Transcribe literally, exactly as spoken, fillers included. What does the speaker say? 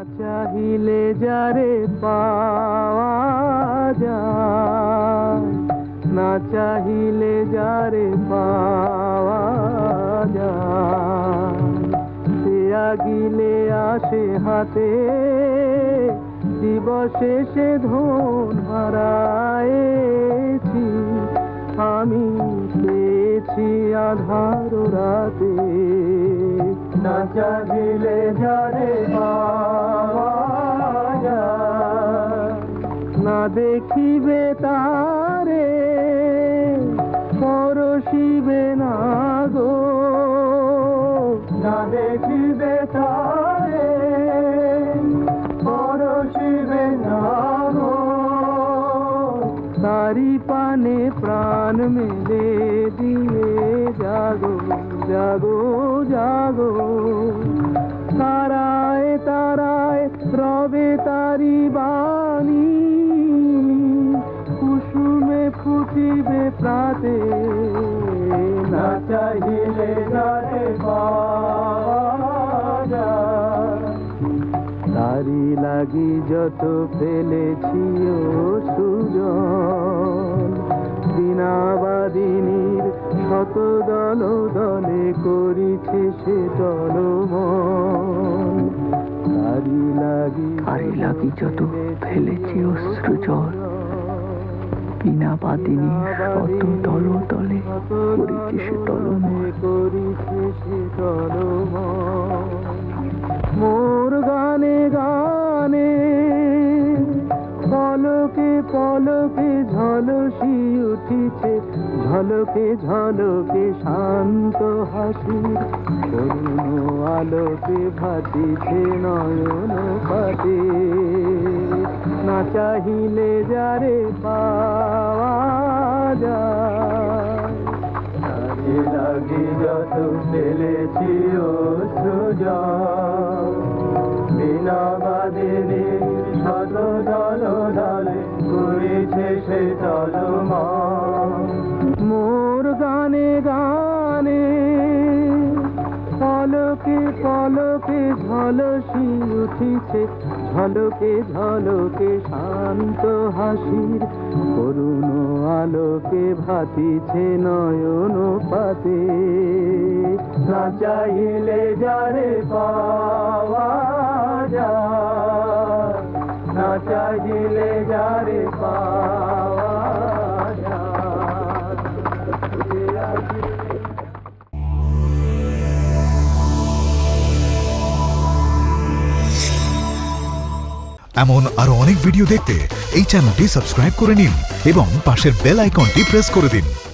চাহিলে যারে পাওয়া যায়, না চাহিলে যারে পাওয়া যায়, সে আগিলে আসে হাতে, দিবসে সে ধন হারায়েছি আমি, পেয়েছি আধার রাতে। না চাহিলে যারে পাওয়া যায়, না দেখিবে তারে পরশিবে না গো, না দেখিবে তারে পরশিবে না গো, তারি পানে প্রাণ মেলে দিয়ে জাগো জাগো জাগো, তারায় তারায় রবে তারি বাণী, কুসুমে ফুটিবে প্রাতে। না চাহিলে যারে পাওয়া যায়, তারি লাগি যত ফেলেছি সুজন, বিনাবাদিনীর শত দল দলে করিছে সে টলমল, তারি লাগি তারি লাগি যত ফেলেছি অশ্রুজল, বিনাবাদিনীর শত দল দলে করিছে সে টলমল, করিছে সে টলমল। মোর গানে গানে পলকে পলকে ঝলসি উঠিছে, ঝলকে ঝলকে শান্ত হাসি, করুণ আলোকে ভাটিছে নয়ন পাতে। না চাহিলে যারে পাওয়া যায়, তারি লাগি যত ফেলেছি অশ্রুজল, বিনাবাদিনীর শত দল দলে করিছে সে টলমল। মোর গানে গানে পলকে পলকে ঝলসি উঠিছে, ঝলকে ঝলকে শান্ত হাসির, করুণ আলোকে ভাতিছে নয়ন পাতে। না চাহিলে যারে পাওয়া যায়, না চাহিলে যারে পাওয়া যায়। এমন আরো অনেক ভিডিও দেখতে এই চ্যানেলটি সাবস্ক্রাইব করে নিন এবং পাশের বেল আইকনটি প্রেস করে দিন।